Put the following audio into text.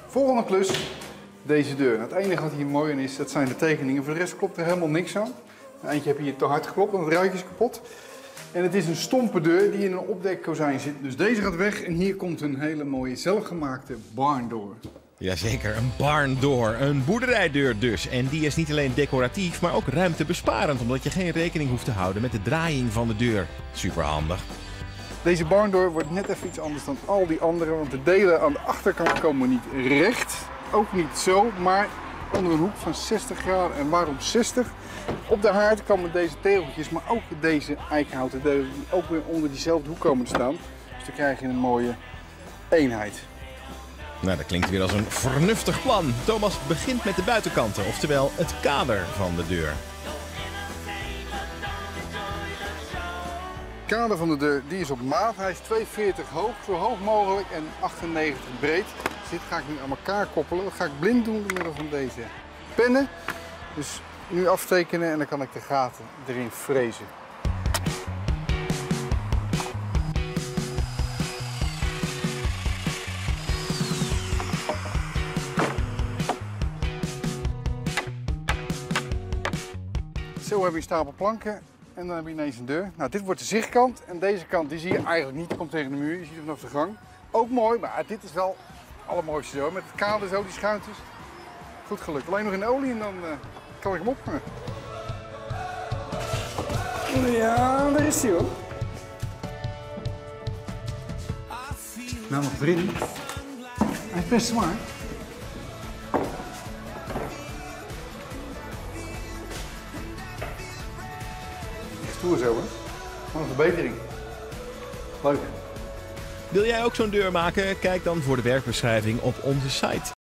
Volgende klus, deze deur. Nou, het enige wat hier mooi aan is, dat zijn de tekeningen. Voor de rest klopt er helemaal niks aan. Eentje heb je hier te hard geklopt, want het ruitje is kapot. En het is een stompe deur die in een opdekkozijn zit. Dus deze gaat weg en hier komt een hele mooie zelfgemaakte barn door. Jazeker, een barn door. Een boerderijdeur dus. En die is niet alleen decoratief, maar ook ruimtebesparend. Omdat je geen rekening hoeft te houden met de draaiing van de deur. Super handig. Deze barn door wordt net even iets anders dan al die andere. Want de delen aan de achterkant komen niet recht. Ook niet zo, maar onder een hoek van 60 graden. En waarom 60? Op de haard komen deze tegeltjes, maar ook deze eikenhouten delen die ook weer onder diezelfde hoek komen te staan. Dus dan krijg je een mooie eenheid. Nou, dat klinkt weer als een vernuftig plan. Thomas begint met de buitenkanten, oftewel het kader van de deur. Het kader van de deur die is op maat. Hij is 2,40 hoog, zo hoog mogelijk en 98 breed. Dus dit ga ik nu aan elkaar koppelen. Dat ga ik blind doen door middel van deze pennen. Dus nu aftekenen en dan kan ik de gaten erin frezen. Zo heb je een stapel planken en dan heb je ineens een deur. Nou, dit wordt de zichtkant en deze kant die zie je eigenlijk niet. Die komt tegen de muur, je ziet hem vanaf de gang. Ook mooi, maar dit is wel het allermooiste zo. Met het kader zo, die schuintjes. Goed gelukt. Alleen nog in de olie en dan kan ik hem ophangen. Ja, daar is hij hoor. Nou, nog erin. Hij is best zwaar. Stoer zo, hè? Wat een verbetering. Leuk. Wil jij ook zo'n deur maken? Kijk dan voor de werkbeschrijving op onze site.